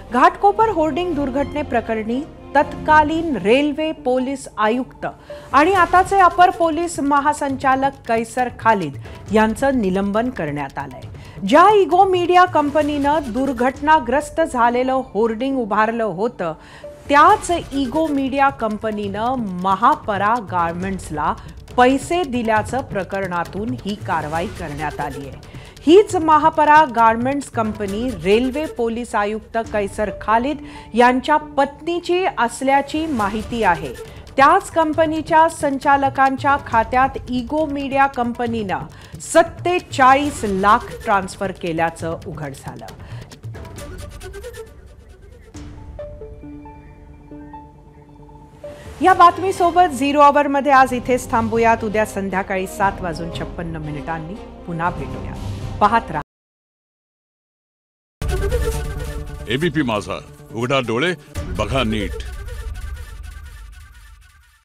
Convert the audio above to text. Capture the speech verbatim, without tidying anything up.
Ghatkopar hoarding दुर्घटनेप्रकरणी तत्कालीन railway police आयुक्त आणि आताचे अपर पोलीस महासंचालक कैसर खालिद यांचं निलंबन करण्यात आलंय। ज्या इगो मीडिया कंपनीनं दुर्घटनाग्रस्त झालेलं होर्डिंग उभारलं होतं त्याच इगो मीडिया कंपनीनं महापरा गारमेंट्सला पैसे दिल्याचं प्रकरणातून ही कारवाई करण्यात आली आहे। हीच Mahapara garments company railway police आयुक्त कैसर खालिद यांच्या पत्नीची असल्याची माहिती आहे। त्याच कंपनीच्या संचालकांच्या खात्यात इगो मीडिया कंपनीनं सत्तेचाळीस लाख ट्रान्सफर केल्याचं उघड झालं। या बातमीसोबत झिरो आवर मध्ये आज इथेच थांबूयात। उद्या संध्याकाळी सात वाजून छप्पन्न मिनिटांनी पुन्हा भेटूया। पाहत राहा एबीपी माझा, उघडा डोळे बघा नीट।